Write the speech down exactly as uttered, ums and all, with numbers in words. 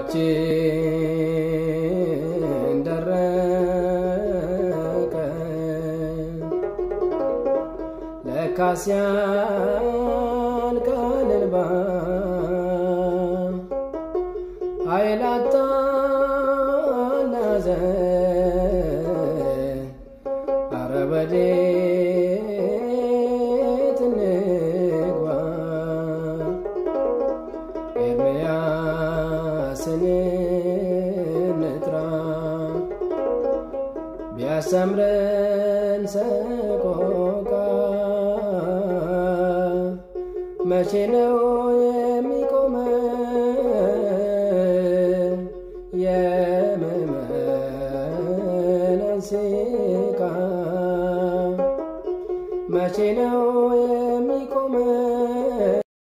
እንባችን ደረቀ ለካስ ያልቃል እንባ ኃይል አጣ ሐዘን ኧረ ወዴት እንግባ ኤርምያስን እንጥራ ቢያስተምረን ሰቆቃ መቼ ነው የሚቆመው የምእመናን ስቃይ መቼ ነው የሚቆመው